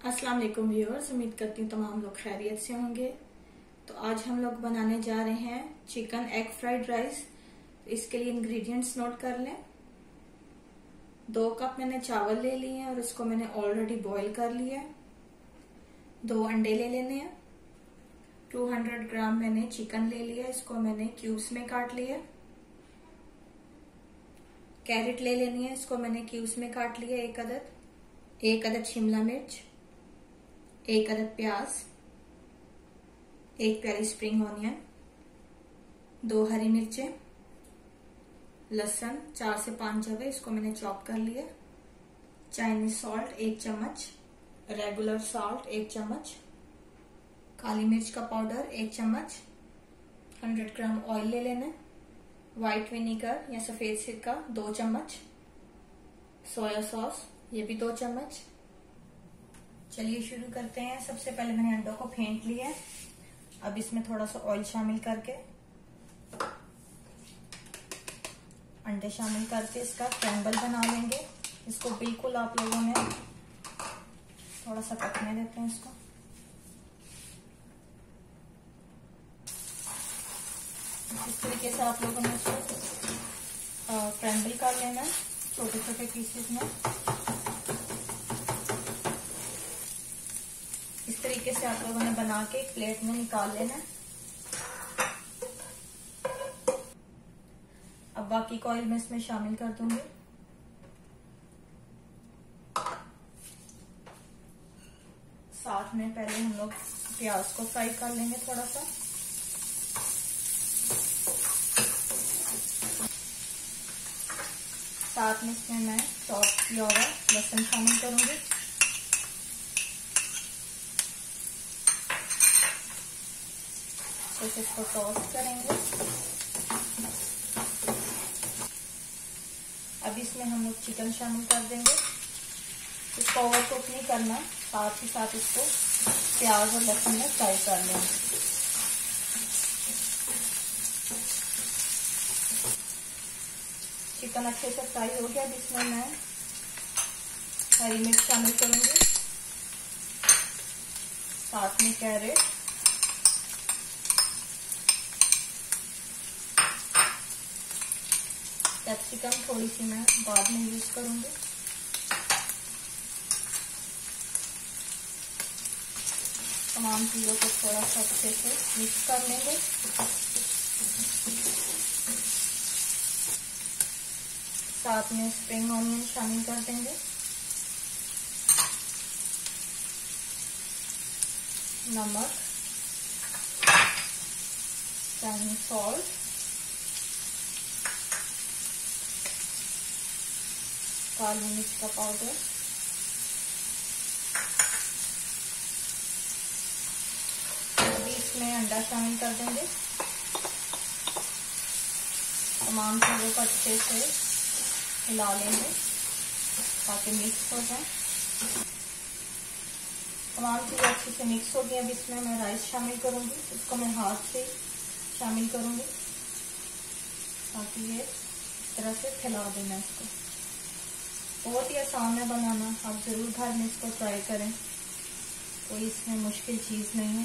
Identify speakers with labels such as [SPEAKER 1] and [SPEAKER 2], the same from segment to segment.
[SPEAKER 1] अस्सलाम वालेकुम व्यूअर्स, उम्मीद करती हूँ तमाम लोग खैरियत से होंगे। तो आज हम लोग बनाने जा रहे हैं चिकन एग फ्राइड राइस। इसके लिए इंग्रेडिएंट्स नोट कर लें। 2 कप मैंने चावल ले लिए हैं और इसको मैंने ऑलरेडी बॉईल कर लिया है। 2 अंडे ले लेने हैं। 200 ग्राम मैंने चिकन ले लिया, इसको मैंने क्यूब्स में काट लिया। कैरेट ले लेनी है, इसको मैंने क्यूब्स में काट लिया 1 अदद। 1 अदद शिमला मिर्च, 1 अदद प्याज, 1 प्याली स्प्रिंग ऑनियन, 2 हरी मिर्चें, लहसुन 4 से 5 जवे, इसको मैंने चॉप कर लिया। चाइनीज सॉल्ट 1 चम्मच, रेगुलर सॉल्ट 1 चम्मच, काली मिर्च का पाउडर 1 चम्मच, 100 ग्राम ऑयल ले लेना। व्हाइट विनेगर या सफेद सिरका 2 चम्मच, सोया सॉस ये भी 2 चम्मच। चलिए शुरू करते हैं। सबसे पहले मैंने अंडों को फेंट लिया है। अब इसमें थोड़ा सा ऑयल शामिल करके अंडे शामिल करके इसका क्रैम्बल बना लेंगे। इसको बिल्कुल आप लोगों ने थोड़ा सा पकने देते हैं इसको। इस तरीके से आप लोगों ने इसको क्रैम्बल कर लेना है छोटे छोटे पीसेस में। इस तरीके से आप लोगों ने बना के एक प्लेट में निकाल लेना है। अब बाकी का ऑयल मैं इसमें शामिल कर दूंगी। साथ में पहले हम लोग प्याज को फ्राई कर लेंगे थोड़ा सा। साथ में इसमें मैं चॉप किया हुआ लहसुन शामिल करूंगी। तो इसको टॉस्ट करेंगे। अब इसमें हम लोग चिकन शामिल कर देंगे। इसको ओवर कुक नहीं करना, साथ ही साथ इसको प्याज और लहसुन में फ्राई कर लेंगे। चिकन अच्छे से फ्राई हो गया। अब इसमें मैं हरी मिर्च शामिल करूंगी, साथ में कैरेट, कैप्सिकम थोड़ी सी मैं बाद में यूज करूंगी। तमाम चीजों को थोड़ा सा अच्छे से मिक्स कर लेंगे। साथ में स्प्रिंग ऑनियन शामिल कर देंगे। नमक, चाइनीज सॉल्ट, काली मिर्च का पाउडर, अभी इसमें अंडा शामिल कर देंगे। तमाम चीजों को अच्छे से हिला लेंगे ताकि मिक्स हो जाए। तमाम चीजें अच्छे से मिक्स हो गई। अब इसमें मैं राइस शामिल करूंगी। इसको मैं हाथ से शामिल करूंगी ताकि ये इस तरह से फैला देना। इसको बहुत ही आसान है बनाना, आप जरूर घर में इसको ट्राई करें, कोई इसमें मुश्किल चीज नहीं है।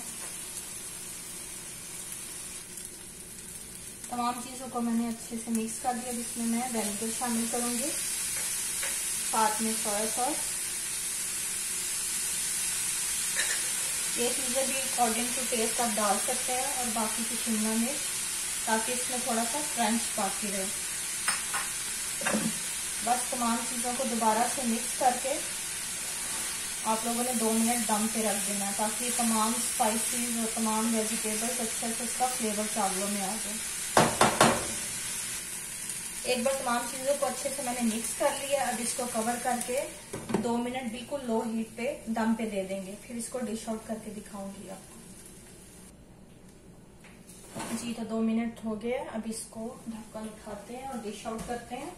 [SPEAKER 1] तमाम चीजों को मैंने अच्छे से मिक्स कर दिया। इसमें मैं विनेगर शामिल करूंगी, साथ में सोया सॉस। ये चीजें भी अकॉर्डिंग टू टेस्ट आप डाल सकते हैं, और बाकी की शिमला मिर्च, ताकि इसमें थोड़ा सा क्रंच बाकी रहे। बस तमाम चीजों को दोबारा से मिक्स करके आप लोगों ने 2 मिनट दम पे रख देना है, ताकि तमाम स्पाइसेस और तमाम वेजिटेबल्स अच्छे से उसका फ्लेवर चावलों में आ जाए। एक बार तमाम चीजों को अच्छे से मैंने मिक्स कर लिया। अब इसको कवर करके 2 मिनट बिल्कुल लो हीट पे दम पे दे देंगे। फिर इसको डिश आउट करके दिखाऊंगी आपको। जी तो 2 मिनट हो गए। अब इसको ढक्कन उठाते हैं और डिश आउट करते हैं।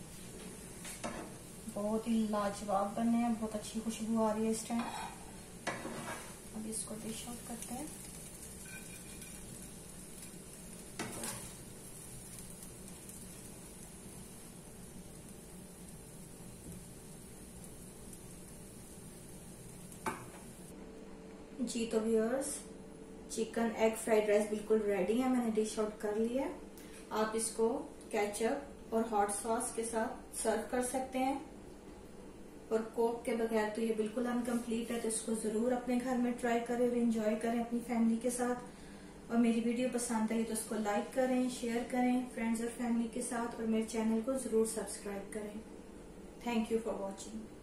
[SPEAKER 1] बहुत ही लाजवाब बने हैं, बहुत अच्छी खुशबू आ रही है इस टाइम। अब इसको डिश आउट करते हैं। जी तो viewers, chicken egg fried rice बिल्कुल रेडी है, मैंने डिश आउट कर लिया है। आप इसको केचप और हॉट सॉस के साथ सर्व कर सकते हैं, और कोक के बगैर तो ये बिल्कुल अनकम्प्लीट है। तो इसको जरूर अपने घर में ट्राई करें और एंजॉय करें अपनी फैमिली के साथ। और मेरी वीडियो पसंद आई तो इसको लाइक करें, शेयर करें फ्रेंड्स और फैमिली के साथ, और मेरे चैनल को जरूर सब्सक्राइब करें। Thank you for watching.